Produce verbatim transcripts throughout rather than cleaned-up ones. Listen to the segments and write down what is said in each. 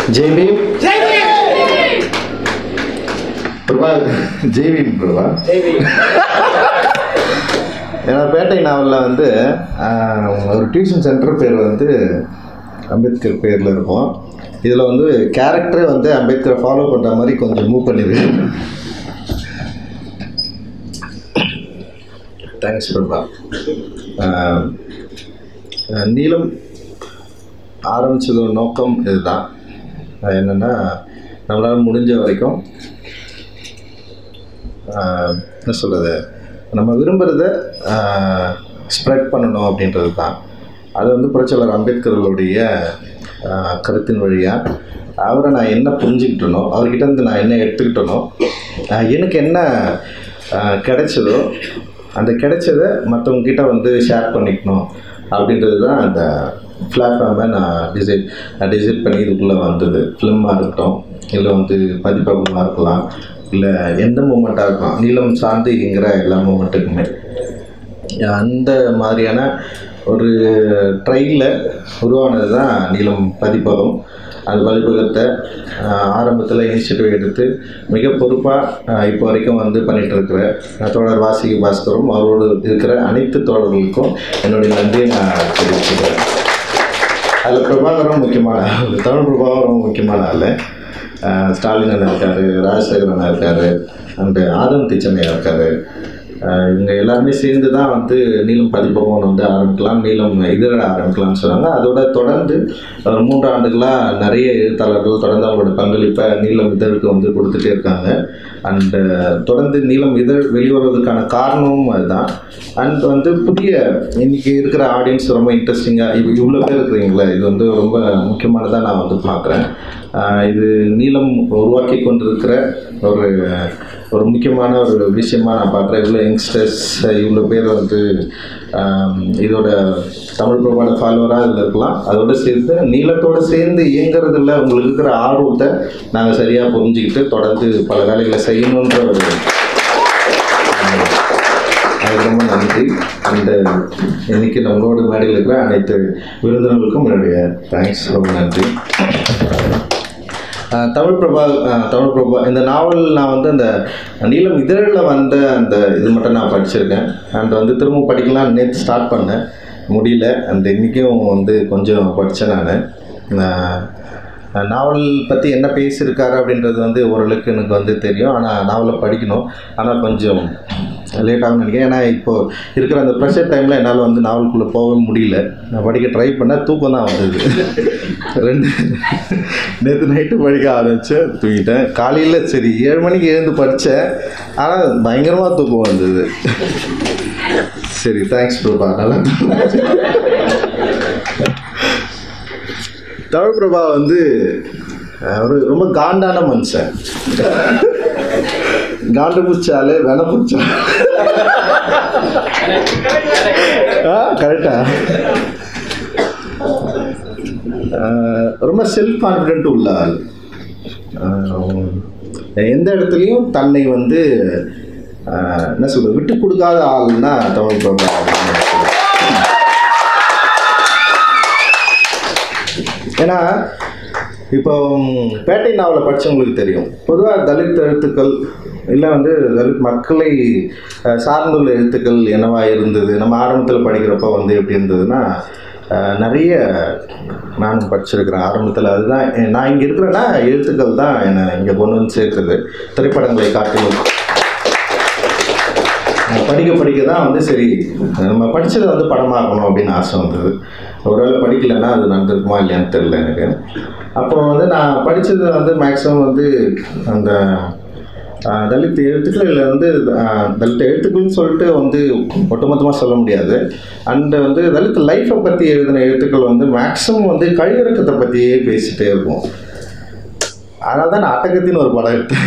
ஜெய் பீம். பிரபா ஜெய் பீம் பிரபா. ஏன்னா பேட்டை நாவலில் வந்து ஒரு டியூஷன் சென்டர் பேர் வந்து அம்பேத்கர் பேரில் இருக்கும். இதில் வந்து கேரக்டரே வந்து அம்பேத்கரை ஃபாலோ பண்ணுற மாதிரி கொஞ்சம் மூவ் பண்ணிருக்கு. தேங்க்ஸ் பிரபா. நீலம் ஆரம்பிச்சதோட நோக்கம் இதுதான். என்னென்னா நம்மளால் முடிஞ்ச வரைக்கும் என்ன சொல்கிறது, நம்ம விரும்புகிறத ஸ்ப்ரெட் பண்ணணும் அப்படின்றது தான். அது வந்து புரட்சியாளர் அம்பேத்கர்களுடைய கருத்தின் வழியாக அவரை நான் என்ன புரிஞ்சுக்கிட்டனோ, அவர்கிட்ட இருந்து நான் என்ன எடுத்துக்கிட்டனோ, எனக்கு என்ன கிடைச்சதோ அந்த கிடைச்சதை மற்றவங்ககிட்ட வந்து ஷேர் பண்ணிக்கணும் அப்படின்றது தான் அந்த பிளாட்ஃபார்மை நான் டிசைட் டிசைட் பண்ணி இதுக்குள்ளே வந்தது. ஃபிலிமாக இருக்கட்டும், இல்லை வந்து பதிப்பகமாக இருக்கலாம், இல்லை எந்த மூமெண்ட்டாக இருக்கலாம், நீளம் சார்ந்து இயங்குகிற எல்லா மூமெண்ட்டுக்குமே அந்த மாதிரியான ஒரு ட்ரையில் உருவானது தான் நீளம் பதிப்பகம். அந்த பதிப்பகத்தை ஆரம்பத்தில் இனிஷியேட்டிவ் எடுத்து மிக பொறுப்பாக இப்போ வரைக்கும் வந்து பண்ணிகிட்டு இருக்கிற தோழர் வாசிக்கு பாஸ்கரும் அவரோடு இருக்கிற அனைத்து தோழர்களுக்கும் என்னுடைய நன்றியை நான் தெரிவிச்சுக்கிறேன். அதில் பிரபாகரும் முக்கியமான தமிழ் பிரபாகரும் ரொம்ப முக்கியமான ஆள். ஸ்டாலின் அண்ணா இருக்கார், ராஜசேகர் அண்ணா இருக்கார், அண்டு ஆதம் திச்சனையா இருக்கார். இவங்க எல்லாருமே சேர்ந்து தான் வந்து நீளம் பதிப்பகம் வந்து ஆரம்பிக்கலாம், நீளம் இதழ ஆரம்பிக்கலாம்னு சொன்னாங்க. அதோட தொடர்ந்து ஒரு மூன்று ஆண்டுகளாக நிறைய எழுத்தாளர்கள் தொடர்ந்து அவங்களோட பங்களிப்பை நீளம் இதழுக்கு வந்து கொடுத்துட்டே இருக்காங்க. அண்டு தொடர்ந்து நீளம் இதழ் வெளிவருவதற்கான காரணமும் அதுதான். அண்ட் வந்து புதிய இன்றைக்கி இருக்கிற ஆடியன்ஸ் ரொம்ப இன்ட்ரெஸ்டிங்காக இப்போ இவ்வளோ பேர் இருக்கிறீங்களே, இது வந்து ரொம்ப முக்கியமானதாக நான் வந்து பார்க்குறேன். இது நீளம் உருவாக்கி கொண்டிருக்கிற ஒரு ஒரு முக்கியமான ஒரு விஷயமாக நான் பார்க்குறேன். இவ்வளோ யங்ஸ்டர்ஸ் இவ்வளோ பேர் வந்து இதோட தமிழ் பிரபாட ஃபாலோவராக இதில் இருக்கலாம். அதோடு சேர்த்து நீளத்தோடு சேர்ந்து இயங்குறதில்ல உங்களுக்கு இருக்கிற ஆர்வத்தை நாங்கள் சரியாக புரிஞ்சுக்கிட்டு தொடர்ந்து பல வேலைகளை செய்யணுன்ற ஒரு அதுக்கு ரொம்ப நன்றி. அந்த இன்னைக்கு நம்மளோட மேடையில் இருக்கிற அனைத்து விருந்தினர்களுக்கும் என்னுடைய தேங்க்ஸ், ரொம்ப நன்றி. தமிழ் பிரபா தமிழ் பிரபா இந்த நாவல் நான் வந்து அந்த நீளம் இதழில் வந்த அந்த இது மட்டும் நான் படிச்சிருக்கேன். அண்ட் வந்து திரும்ப படிக்கலாம் நேற்று ஸ்டார்ட் பண்ணேன், முடியல. அந்த இன்றைக்கும் வந்து கொஞ்சம் படித்தேன். நான் நாவல் பற்றி என்ன பேசியிருக்காரு அப்படின்றது வந்து ஓரளவுக்கு எனக்கு வந்து தெரியும். ஆனால் நாவலை படிக்கணும், ஆனால் கொஞ்சம் லேட்டாகவும் நினைக்கிறேன். ஏன்னா இப்போது இருக்கிற அந்த ப்ரெஷர் டைமில் என்னால் வந்து நாவலுக்குள்ளே போக முடியல. நான் படிக்க ட்ரை பண்ணேன், தூக்கம் தான் வந்தது. ரெண்டு நேற்று நைட்டு படிக்க ஆரம்பித்தேன், தூங்கிட்டேன். காலையில் சரி ஏழு மணிக்கு எழுந்து படித்தேன், ஆனால் பயங்கரமாக தூக்கம் வந்தது. சரி, தேங்க்ஸ் பிரபா. நல்லா தமிழ் பிரபா வந்து ஒரு ரொம்ப காண்டான மனுஷன். காண்டு பூச்சாலே வென பூச்சா கரெக்டா. ரொம்ப செல்ஃப் கான்ஃபிடென்ட் உள்ள ஆள். எந்த இடத்துலையும் தன்னை வந்து என்ன சொல்றது விட்டு கொடுக்காத ஆள்னா தமிழ் பிரபா. ஏன்னா இப்போ பேட்டை நாவலை படித்தவங்களுக்கு தெரியும், பொதுவாக தலித் எழுத்துக்கள் இல்லை வந்து தலித் மக்களை சார்ந்துள்ள எழுத்துக்கள் என்னவா இருந்தது. நம்ம ஆரம்பத்தில் படிக்கிறப்போ வந்து எப்படி இருந்ததுன்னா, நிறைய நான் படிச்சிருக்கிறேன் ஆரம்பத்தில். அதுதான் நான் இங்கே இருக்கிறேன்னா எழுத்துக்கள் தான் என்னை இங்கே கொண்டு வந்து சேர்க்குது. திரைப்படங்களை காட்டிலும் படிக்க படிக்க தான் வந்து சரி நம்ம படித்ததை வந்து படமாக்கணும் அப்படின்னு ஆசை வந்தது. ஒருவேளை படிக்கலைன்னா அது நடந்திருக்குமா இல்லையான்னு தெரியல எனக்கு. அப்போ வந்து நான் படித்தது வந்து மேக்ஸிமம் வந்து அந்த தலித் எழுத்துக்கள் இல்லை வந்து தலித் எழுத்துக்கள்னு சொல்லிட்டு வந்து ஒட்டுமொத்தமாக சொல்ல முடியாது. அண்டு வந்து தலித் லைஃப்பை பற்றி எழுதின எழுத்துக்கள் வந்து மேக்ஸிமம் வந்து கழிவிறக்கத்தை பற்றியே பேசிகிட்டே இருக்கும். அதனால தான் நான் அட்டகத்தின்னு ஒரு படம் எடுத்தேன்.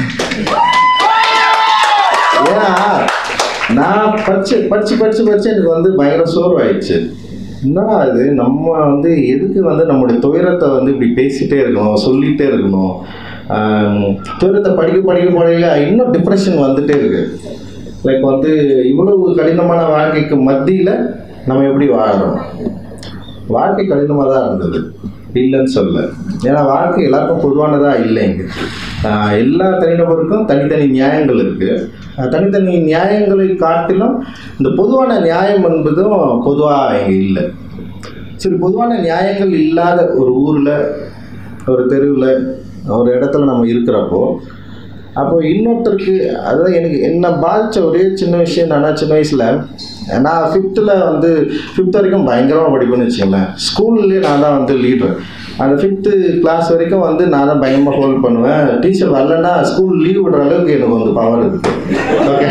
ஏன்னா நான் படிச்சு படித்து படித்து படித்து எனக்கு வந்து பயங்கர சோர்வாயிடுச்சு. என்னடா இது, நம்ம வந்து எதுக்கு வந்து நம்மளுடைய துயரத்தை வந்து இப்படி பேசிகிட்டே இருக்கணும், சொல்லிகிட்டே இருக்கணும். துயரத்தை படிக்க படிக்க படிக்க இன்னும் டிப்ரெஷன் வந்துகிட்டே இருக்கு. லைக் வந்து இவ்வளவு கடினமான வாழ்க்கைக்கு மத்தியில் நம்ம எப்படி வாழறோம். வாழ்க்கை கடினமாக தான் இருந்தது. இல்லைன்னு சொல்ல. ஏன்னா வாழ்க்கை எல்லாருக்கும் பொதுவானதாக இல்லைங்க. எல்லா தனிநபருக்கும் தனித்தனி நியாயங்கள் இருக்குது. தனித்தனி நியாயங்களை காட்டிலும் இந்த பொதுவான நியாயம் என்பதும் பொதுவாக இங்கே இல்லை. சரி, பொதுவான நியாயங்கள் இல்லாத ஒரு ஊரில், ஒரு தெருவில், ஒரு இடத்துல நம்ம இருக்கிறப்போ, அப்போ இன்னொருத்தருக்கு, அதாவது எனக்கு என்ன பாதித்த ஒரே சின்ன விஷயம் என்னன்னா, சின்ன வயசில் நான் ஃபிஃப்த்தில் வந்து ஃபிஃப்த் வரைக்கும் பயங்கரமாக படிப்பேன்னு வச்சுக்கோங்களேன். ஸ்கூல்லேயே நான் தான் வந்து லீடர். அந்த ஃபிஃப்த்து கிளாஸ் வரைக்கும் வந்து நான் தான் பயங்கரமாக ஹோல்ட் பண்ணுவேன். டீச்சர் வரலன்னா ஸ்கூல் லீவ் விடுற அளவுக்கு எனக்கு வந்து பவர் இருக்குது. ஓகே,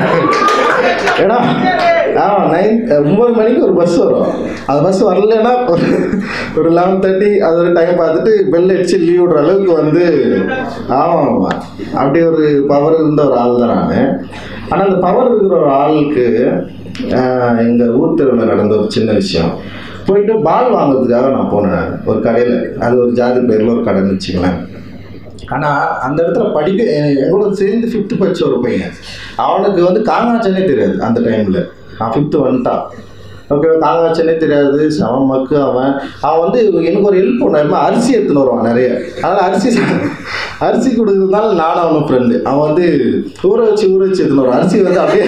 ஏன்னா ஆ நைன் ஒம்பது மணிக்கு ஒரு பஸ் வரும். அந்த பஸ் வரலன்னா ஒரு லெவன் தேர்ட்டி அது ஒரு டைம் பார்த்துட்டு பெல் அடிச்சு லீவ் விடுற அளவுக்கு வந்து ஆமாம் ஆமாம் அப்படி ஒரு பவர் இருந்த ஒரு ஆள் தான் நான். ஆனால் அந்த பவர் இருக்கிற ஒரு ஆளுக்கு எங்கள் ஊர் தெருவில் நடந்த ஒரு சின்ன விஷயம். போயிட்டு பால் வாங்குறதுக்காக நான் போனேன் ஒரு கடையில். அது ஒரு ஜாதி பேரில் ஒரு கடைன்னு வச்சுக்கலாம். ஆனால் அந்த இடத்துல படிக்க எங்களோட சேர்ந்து ஃபிஃப்த்து படித்த ஒரு பையன், அவனுக்கு வந்து காங்காச்சனே தெரியாது அந்த டைமில். அவன் ஃபிஃப்த்து வந்துட்டான். ஓகே, காங்காச்சனே தெரியாது, செவன் மக்கு அவன். அவன் வந்து எனக்கு ஒரு ஹெல்ப் பண்ணாருமா, அரிசி எடுத்துன்னு வருவான் நிறைய. அதனால் அரிசி அரிசி கொடுக்குறதுனால நானும் அவனும் ஃப்ரெண்டு. அவன் வந்து ஊற வச்சு ஊற வச்சு எடுத்துன்னு வருவான். அரிசி வந்து அப்படியே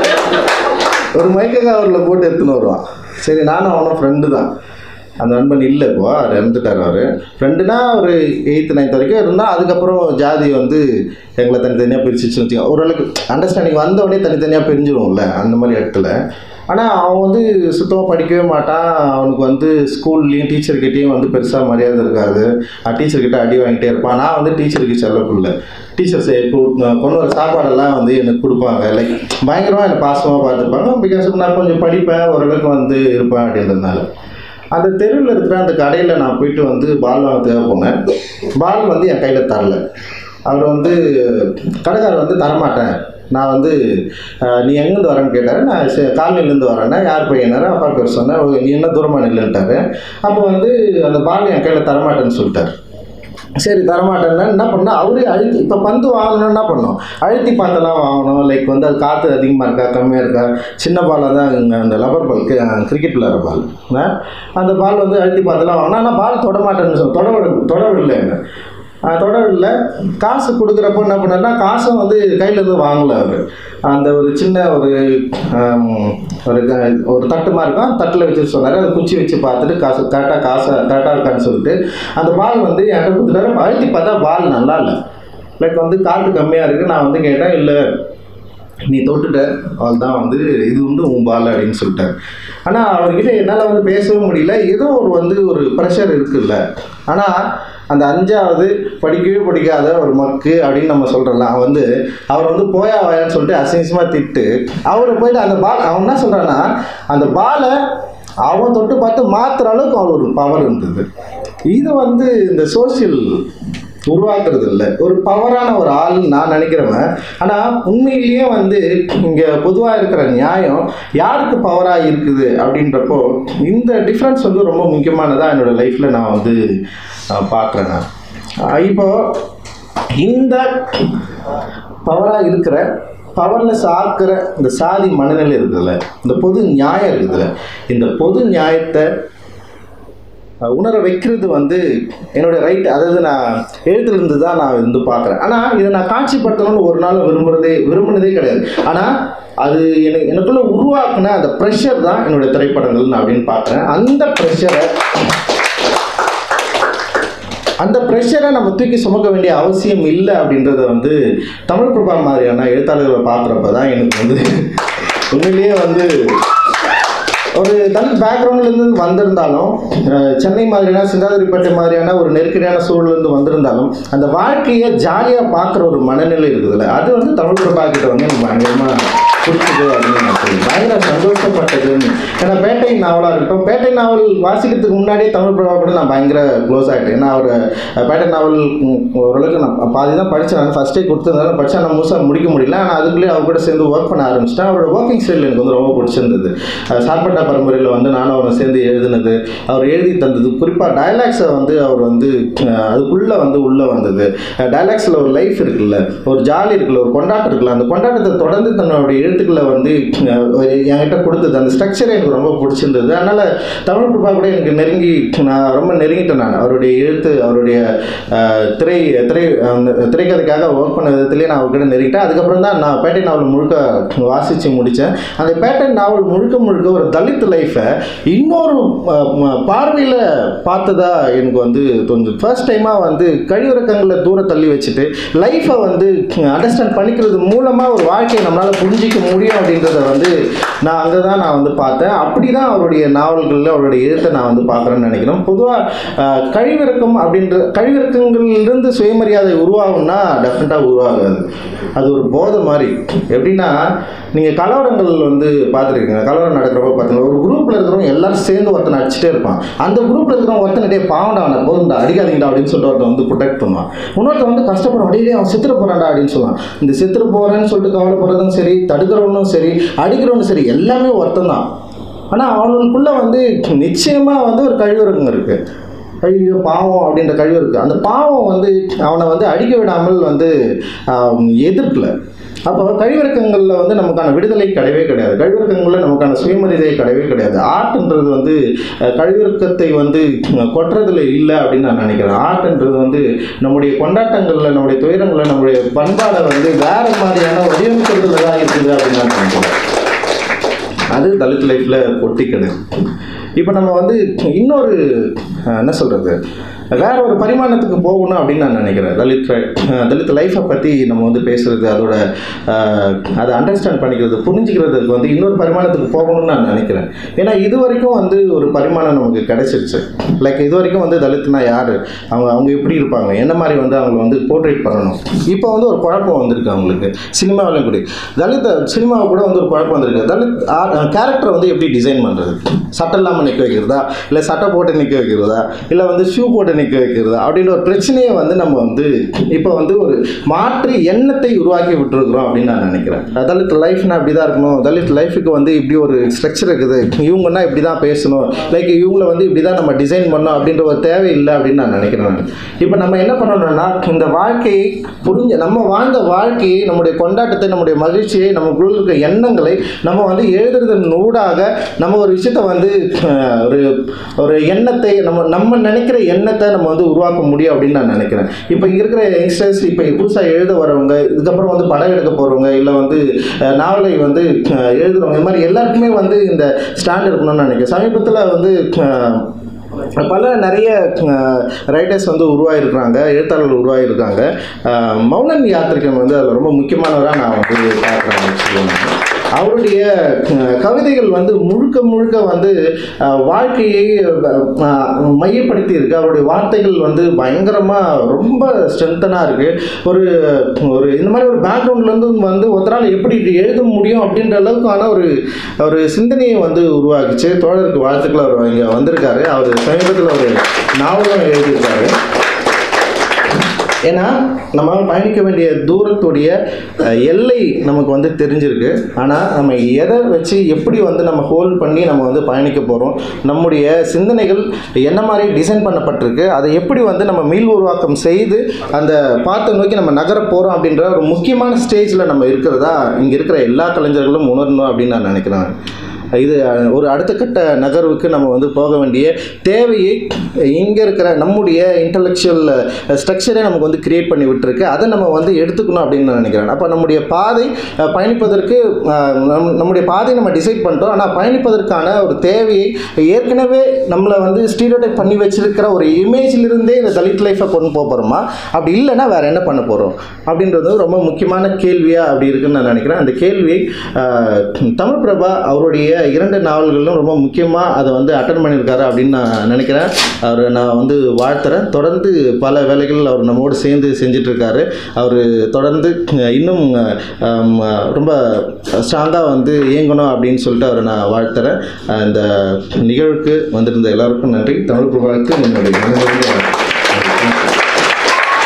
ஒரு மைக்க கவரில் போட்டு எடுத்துன்னு வருவான். சரி, நானும் அவனும் ஃப்ரெண்டு தான். அந்த நண்பன் இல்லை, இப்போ அவர் இறந்துட்டார். அவர் ஃப்ரெண்டுனா ஒரு எயித்து நைன்த் வரைக்கும் இருந்தால், அதுக்கப்புறம் ஜாதி வந்து எங்களை தனித்தனியாக பிரிச்சுன்னு வச்சுக்கோங்க. ஓரளவுக்கு அண்டர்ஸ்டாண்டிங் வந்தவொடனே தனித்தனியாக பிரிஞ்சிடுவோம்ல அந்த மாதிரி இடத்துல. ஆனால் அவன் வந்து சுத்தமாக படிக்கவே மாட்டான். அவனுக்கு வந்து ஸ்கூல்லேயும் டீச்சர்கிட்டையும் வந்து பெருசாக மரியாதை இருக்காது. டீச்சர்கிட்ட அடி வாங்கிட்டே இருப்பான். நான் வந்து டீச்சருக்கு செல்லக்குள்ள டீச்சர்ஸ் இப்போ கொண்டு வர சாப்பாடெல்லாம் வந்து எனக்கு கொடுப்பாங்க. லைக் பயங்கரமாக எனக்கு பாசமாக பார்த்துருப்பாங்க. பிகாஸ் நான் கொஞ்சம் படிப்பேன், ஓரளவுக்கு வந்து இருப்பேன் அப்படின்றதுனால. அந்த தெருவில் இருக்கிற அந்த கடையில் நான் போயிட்டு வந்து பால் வாங்கிறதுக்காக போனேன். பால் வந்து என் கையில் தரல. அவர் வந்து கடைக்காரர் வந்து தரமாட்டேன், நான் வந்து நீ எங்கேருந்து வரேன்னு கேட்டார். நான் காலனிலேருந்து வரேன்னா, யார் பையனாரு அப்பா பேர் சொன்னேன். நீ என்ன தூரமாக இல்லைன்ட்டாரு. அப்போ வந்து அந்த பால் என் கையில் தரமாட்டேன்னு சொல்லிட்டார். சரி, தரமாட்டேன்னா என்ன பண்ணால் அவரே அழுத்தி, இப்போ பந்து வாங்கணும்னா என்ன பண்ணோம், அழுத்தி பார்த்தெல்லாம் வாங்கணும். லைக் வந்து அது காற்று அதிகமாக இருக்கா கம்மியாக இருக்கா. சின்ன பாலாக தான் இங்கே அந்த லப்பர் பால், கிரிக்கெட் விளையாடுற பால், அந்த பால் வந்து அழுத்தி பார்த்தெல்லாம் வாங்கணும். ஆனால் பால் தொடமாட்டேன்னு சொல்லி தொட தொடவில்லை என்ன தொடரில் காசு கொடுக்குறப்போ என்ன பண்ணார்னா, காசும் வந்து கையிலேருந்து வாங்கலை அவர். அந்த ஒரு சின்ன ஒரு ஒரு ஒரு தட்டு மாதிரி இருக்கும், தட்டில் வச்சு சொன்னார். அதை குச்சி வச்சு பார்த்துட்டு காசு கரெக்டாக காசை கரெக்டாக இருக்கான்னு சொல்லிட்டு அந்த பால் வந்து என்கிட்ட கொடுத்துட்டாரு. அழுத்தி பார்த்தா பால் நல்லா இல்லை, லைக் வந்து காற்று கம்மியாக இருக்குது. நான் வந்து கேட்டேன், இல்லை நீ தொட்டுட்ட, அவள் தான் வந்து இது வந்து உன் பால் அப்படின்னு சொல்லிட்டார். ஆனால் அவர்கிட்ட என்னால் வந்து பேசவும் முடியல. ஏதோ ஒரு வந்து ஒரு ப்ரெஷர் இருக்குல்ல. ஆனால் அந்த அஞ்சாவது படிக்கவே படிக்காத ஒரு மக்கு அப்படின்னு நம்ம சொல்கிறோம்ல, அவன் வந்து அவர் வந்து போயா வாயான்னு சொல்லிட்டு அசிங்கமாக திட்டு அவரை போயிட்டு அந்த பால், அவன் என்ன சொல்கிறான்னா, அந்த பாலை அவன் தொட்டு பார்த்து மாற்றுற அளவுக்கு அவன் ஒரு பவர் இருந்தது. இது வந்து இந்த சோசியல் உருவாக்குறது இல்லை, ஒரு பவரான ஒரு ஆள்னு நான் நினைக்கிறவன். ஆனால் உண்மையிலேயே வந்து இங்கே பொதுவாக இருக்கிற நியாயம் யாருக்கு பவராக இருக்குது அப்படின்றப்போ இந்த டிஃப்ரென்ஸ் வந்து ரொம்ப முக்கியமானதாக என்னோடய லைஃப்பில் நான் வந்து பார்க்குறேன். நான் இப்போது இந்த பவராக இருக்கிற பவர்லெஸ் ஆக்குற இந்த சாதி மனநிலை இருக்குதுல்ல, இந்த பொது நியாயம் இருக்குதுல்ல, இந்த பொது நியாயத்தை உணர வைக்கிறது வந்து என்னோடய ரைட். அதாவது நான் எழுத்துலேருந்து தான் நான் வந்து பார்க்குறேன். ஆனால் இதை நான் காட்சிப்படுத்தணும்னு ஒரு நாள் விரும்புகிறதே விரும்பினதே கிடையாது. ஆனால் அது எனக்கு எனக்குள்ளே உருவாக்குன அந்த ப்ரெஷர் தான் என்னுடைய திரைப்படங்கள் நான் அப்படின்னு பார்க்குறேன். அந்த ப்ரெஷரை அந்த ப்ரெஷரை நம்ம தூக்கி சுமக்க வேண்டிய அவசியம் இல்லை அப்படின்றத வந்து தமிழ் பிரபா மாதிரியான எழுத்தாளர்களை பார்க்குறப்ப தான் எனக்கு வந்து உண்மையிலேயே வந்து ஒரு தமிழ் பேக்ரவுண்ட்லேருந்து வந்திருந்தாலும், சென்னை மாதிரியான சிந்தாதிரிப்பேட்டை மாதிரியான ஒரு நெருக்கடியான சூழலேருந்து வந்திருந்தாலும் அந்த வாழ்க்கையை ஜாலியாக பார்க்குற ஒரு மனநிலை இருக்குதுல்ல, அது வந்து தமிழ் பிரபா கிட்ட வந்து எனக்கு பயங்கரமாக பிடிச்சது அப்படின்னு நான் சொல்லுவேன். பயங்கர சந்தோஷப்பட்டதுன்னு. ஏன்னா பேட்டை நாவலாக இருக்கட்டும், பேட்டை நாவல் வாசிக்கிறதுக்கு முன்னாடியே தமிழ் பிரபா கூட நான் பயங்கர க்ளோஸ் ஆகிட்டேன். ஏன்னா அவர் பேட்டை நாவல் ஓரளவுக்கு நான் பாதி தான் படித்தேன். நான் ஃபஸ்ட்டே கொடுத்துருந்தாலும் படித்தா நான் முழுசாக முடிக்க முடியல. ஆனால் அதுக்குள்ளேயே அவர் கூட சேர்ந்து ஒர்க் பண்ண ஆரம்பிச்சிட்டேன். அவரோட ஒர்க்கிங் ஸ்டைல் எனக்கு வந்து ரொம்ப பிடிச்சிருந்தது. சார்பட்டா பரம்பரையில் வந்து நானும் அவரை சேர்ந்து எழுதுனது, அவர் எழுதி தந்தது, குறிப்பாக டயலாக்ஸை வந்து அவர் வந்து அதுக்குள்ளே வந்து உள்ளே வந்தது. டயலாக்ஸில் ஒரு லைஃப் இருக்குல்ல, ஒரு ஜாலி இருக்குல்ல, ஒரு கொண்டாட்டம் இருக்குல்ல, அந்த கொண்டாட்டத்தை தொடர்ந்து தன்னுடைய எழுத்துக்களை வந்து என்கிட்ட கொடுத்தது அந்த ஸ்ட்ரக்சரே எனக்கு ரொம்ப பிடிச்சிருந்தது. அதனால் தமிழ் பிரபா கூட எனக்கு நெருங்கி நான் ரொம்ப நெருங்கிட்டேன். நான் அவருடைய எழுத்து அவருடைய திரை திரை திரைக்கதைக்காக ஒர்க் பண்ண விதத்துலேயே நான் அவர்கிட்ட நெருங்கிட்டேன். அதுக்கப்புறம் தான் நான் பேட்டை நாவல் முழுக்க வாசித்து முடித்தேன். அந்த பேட்டை நாவல் முழுக்க முழுக்க ஒரு தலித் லைஃப்பை இன்னொரு பார்வையில் பார்த்ததா எனக்கு வந்து தோணுது. ஃபர்ஸ்ட் டைமாக வந்து கழிவிறக்கங்களை தூர தள்ளி வச்சுட்டு லைஃப்பை வந்து அண்டர்ஸ்டாண்ட் பண்ணிக்கிறது மூலமாக ஒரு வாழ்க்கையை நம்மளால் புரிஞ்சிக்க முடியும் அப்படின்றத வந்து நான் அங்கே தான் நான் வந்து பார்த்தேன். அப்படி தான் அவருடைய நாவல்களில் அவருடைய எழுத்தை நான் வந்து பார்க்குறேன்னு நினைக்கிறேன். பொதுவாக கழிவிறக்கம் அப்படின்ற கழிவிறக்கங்களிலிருந்து சுயமரியாதை உருவாகும்னா டெஃபினட்டாக உருவாகாது. அது ஒரு போதை மாதிரி. எப்படின்னா நீங்கள் கலவரங்கள் வந்து பார்த்துருக்கீங்க. கலவரம் நடக்கிறப்ப பார்த்தீங்கன்னா ஒரு குரூப்பில் இருக்கிறவங்க எல்லாரும் சேர்ந்து ஒருத்தனை அடிச்சுட்டே இருப்பான். அந்த குரூப்பில் இருக்கிறவங்க ஒருத்தனே பாவண்டா அவனை போதுண்டா அடிக்காதீங்கடா அப்படின்னு சொல்லிட்டு ஒருத்தன் வந்து ப்ரொடெக்ட் பண்ணுவான். இன்னொருத்த வந்து கஷ்டப்படுறான், அப்படியே அவன் சித்திர போகிறான்டா அப்படின்னு சொல்லுவான். இந்த சித்திர போகிறேன்னு சொல்லிட்டு கவலைப்படுறதும் சரி, தடுக்கிறவனும் சரி, அடிக்கிறவனும் சரி, எல்லாமே ஒருத்தன் தான். ஆனால் அவனுக்குள்ளே வந்து நிச்சயமாக வந்து ஒரு கழிவிறக்கம் இருக்குது. ஐயோ பாவம் அப்படின்ற கழிவு இருக்குது. அந்த பாவம் வந்து அவனை வந்து அடிக்க விடாமல் வந்து எதிர்க்கல. அப்போ கழிவிறக்கங்களில் வந்து நமக்கான விடுதலை கிடையவே கிடையாது. கழிவிறக்கங்களில் நமக்கான சுயமரியாதை கிடையவே கிடையாது. ஆர்ட்ன்றது வந்து கழிவிறக்கத்தை வந்து கொட்டுறதுல இல்லை அப்படின்னு நான் நினைக்கிறேன். ஆர்ட்ன்றது வந்து நம்முடைய கொண்டாட்டங்களில், நம்முடைய துயரங்களில், நம்முடைய பண்பாடை வந்து வேறு மாதிரியான வடிவமைக்கிறதுல தான் இருக்குது அப்படின்னு நான் நினைக்கிறேன். அது தலித் லைஃப்பில் பொட்டி கிடையாது. இப்போ நம்ம வந்து இன்னொரு என்ன சொல்கிறது வேற ஒரு பரிமாணத்துக்கு போகணும் அப்படின்னு நான் நினைக்கிறேன். தலித் தலித் லைஃப்பை பற்றி நம்ம வந்து பேசுகிறது, அதோட அதை அண்டர்ஸ்டாண்ட் பண்ணிக்கிறது, புரிஞ்சுக்கிறதுக்கு வந்து இன்னொரு பரிமாணத்துக்கு போகணும்னு நான் நினைக்கிறேன். ஏன்னா இது வரைக்கும் வந்து ஒரு பரிமாணம் நமக்கு கிடைச்சிருச்சு. லைக் இது வரைக்கும் வந்து தலித்னா யார், அவங்க அவங்க எப்படி இருப்பாங்க, என்ன மாதிரி வந்து அவங்களை வந்து போர்ட்ரேட் பண்ணணும். இப்போ வந்து ஒரு குழப்பம் வந்திருக்கு அவங்களுக்கு சினிமாவிலும் கூட. தலித் சினிமாவை கூட வந்து ஒரு குழப்பம் வந்திருக்கு. தலித் கேரக்டரை வந்து எப்படி டிசைன் பண்ணுறது, சட்டை இல்லாமல் நிற்க வைக்கிறதா, இல்லை சட்டை போட்டு நிற்க வைக்கிறதா, இல்லை வந்து ஷூ போட்டு நிற்க வைக்கிறது அப்படின்ற ஒரு பிரச்சனையை வந்து நம்ம வந்து இப்போ வந்து ஒரு மாற்று எண்ணத்தை உருவாக்கி விட்டுருக்குறோம் அப்படின்னு நான் நினைக்கிறேன். தலித் லைஃப்னா இப்படி தான் இருக்கணும், தலித் லைஃபுக்கு வந்து இப்படி ஒரு ஸ்ட்ரக்சர் இருக்குது, இவங்கன்னா இப்படி தான் பேசணும், லைக் இவங்களை வந்து இப்படி தான் நம்ம டிசைன் பண்ணோம் அப்படின்ற ஒரு தேவை இல்லை அப்படின்னு நான் நினைக்கிறேன். நான் இப்போ நம்ம என்ன பண்ணணும்னா இந்த வாழ்க்கையை புரிஞ்ச நம்ம வாழ்ந்த வாழ்க்கையை, நம்முடைய கொண்டாட்டத்தை, நம்முடைய மகிழ்ச்சியை, நமக்குள்ள இருக்க எண்ணங்களை நம்ம வந்து எழுதுறதன் ஊடாக நம்ம ஒரு விஷயத்தை வந்து ஒரு ஒரு எண்ணத்தை நம்ம நம்ம நினைக்கிற எண்ணத்தை நம்ம வந்து உருவாக்க முடியும் அப்படின்னு நான் நினைக்கிறேன். இப்போ இங்கே இருக்கிற யங்ஸ்டர்ஸ், இப்போ புதுசாக எழுத வரவங்க, இதுக்கப்புறம் வந்து படம் எடுக்க போகிறவங்க, இல்லை வந்து நாவலை வந்து எழுதுறவங்க, இது மாதிரி எல்லாருக்குமே வந்து இந்த ஸ்டாண்ட் இருக்கணும்னு நினைக்கிறேன். சமீபத்தில் வந்து பல நிறைய ரைட்டர்ஸ் வந்து உருவாகிருக்கிறாங்க, எழுத்தாளர்கள் உருவாகிருக்காங்க. மௌனன் யாத்திரிகன் வந்து அதில் ரொம்ப முக்கியமானவராக நான் வந்து பார்க்குறேன். அவருடைய கவிதைகள் வந்து முழுக்க முழுக்க வந்து வாழ்க்கையை மையப்படுத்தி இருக்கு. அவருடைய வார்த்தைகள் வந்து பயங்கரமாக ரொம்ப ஸ்ட்ரென்த்தனாக இருக்குது. ஒரு ஒரு இந்த மாதிரி ஒரு பேக்ரவுண்ட்லேருந்து வந்து ஒருத்தரால் எப்படி எழுத முடியும் அப்படின்ற அளவுக்கான ஒரு ஒரு சிந்தனையை வந்து உருவாக்குச்சு. தோழருக்கு வாழ்த்துக்கள். அவர் இங்கே வந்திருக்காரு. அவர் சமீபத்தில் ஒரு நாவலும் எழுதியிருக்காரு. ஏன்னா நம்ம பயணிக்க வேண்டிய தூரத்துடைய எல்லை நமக்கு வந்து தெரிஞ்சிருக்கு. ஆனால் நம்ம எதை வச்சு எப்படி வந்து நம்ம ஹோல்ட் பண்ணி நம்ம வந்து பயணிக்க போகிறோம், நம்முடைய சிந்தனைகள் என்ன மாதிரி டிசைன் பண்ணப்பட்டிருக்கு, அதை எப்படி வந்து நம்ம மீள் உருவாக்கம் செய்து அந்த பாத்தை நோக்கி நம்ம நகர போகிறோம் அப்படின்ற ஒரு முக்கியமான ஸ்டேஜில் நம்ம இருக்கிறதா இங்கே இருக்கிற எல்லா கலைஞர்களும் உணரணும் அப்படின்னு நான் நினைக்கிறேன். இது ஒரு அடுத்த கட்ட நகர்வுக்கு நம்ம வந்து போக வேண்டிய தேவையை இங்கே இருக்கிற நம்முடைய இன்டலெக்சுவல் ஸ்ட்ரக்சரை நமக்கு வந்து கிரியேட் பண்ணி விட்டுருக்கு. அதை நம்ம வந்து எடுத்துக்கணும் அப்படின்னு நான் நினைக்கிறேன். அப்போ நம்முடைய பாதை பயணிப்பதற்கு நம் நம்முடைய பாதையை நம்ம டிசைட் பண்ணிட்டோம். ஆனால் பயணிப்பதற்கான ஒரு தேவையை ஏற்கனவே நம்மளை வந்து ஸ்டீரியோடைப் பண்ணி வச்சிருக்கிற ஒரு இமேஜிலிருந்தே இந்த தலித் லைஃப்பை கொண்டு போக போகிறோமா, அப்படி இல்லைன்னா வேறு என்ன பண்ண போகிறோம் அப்படின்றது ரொம்ப முக்கியமான கேள்வியாக அப்படி இருக்குன்னு நான் நினைக்கிறேன். அந்த கேள்வியை தமிழ் பிரபா அவருடைய இரண்டு நாவல்களும் ரொம்ப முக்கியமாக அதை வந்து அட்டன் பண்ணியிருக்காரு அப்படின்னு நான் நினைக்கிறேன். அவர் நான் வந்து வாழ்த்துறேன். தொடர்ந்து பல வேலைகள் அவர் நம்மோடு சேர்ந்து செஞ்சிட்ருக்காரு. அவர் தொடர்ந்து இன்னும் ரொம்ப ஸ்ட்ராங்காக வந்து இயங்கணும் அப்படின்னு சொல்லிட்டு அவரை நான் வாழ்த்துறேன். இந்த நிகழ்வுக்கு வந்திருந்த எல்லாருக்கும் நன்றி. தமிழ் பிரபாவுக்கு என்னுடைய